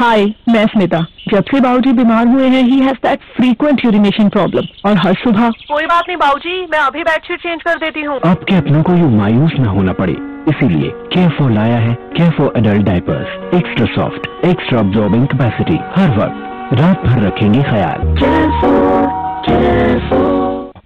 हाय, मैं स्मिता। जब से बाबूजी बीमार हुए हैं, he has that frequent urination problem और हर सुबह। कोई बात नहीं बाबूजी, मैं अभी बेडशीट चेंज कर देती हूँ। आपके अपनों को यूँ मायूस न होना पड़े, इसीलिए Care4 लाया है Care4 Adult Diapers। Extra soft, extra absorbing capacity, हर वक्त रात भर रखेंगे ख्याल। Care4